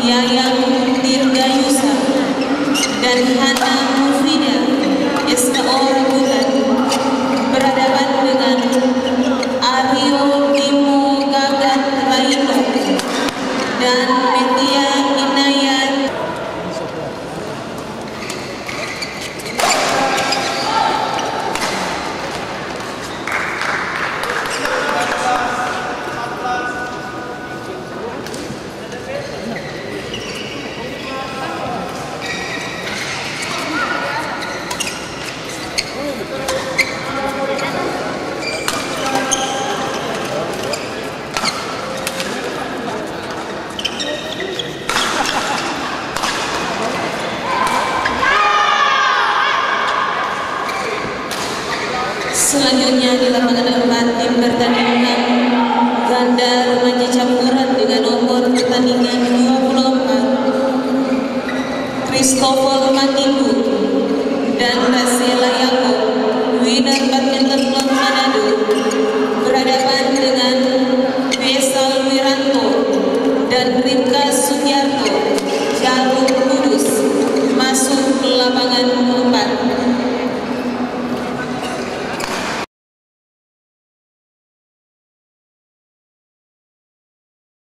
Yayang Dirgayusa dan Hana Mufida SKO Ragunan berhadapan dengan Aryo Bimo Gagat Raino dan Metia Inayat. Selanjutnya di lapangan 4 tim pertandingan ganda remaja campuran dengan nomor pertandingan 24 Christopher Matindu dan Rasela Yaakob, winner badminton klub Manado, berhadapan dengan Faisal Wiranto dan Ripka Sugiarto, Jalur Kudus, masuk ke lapangan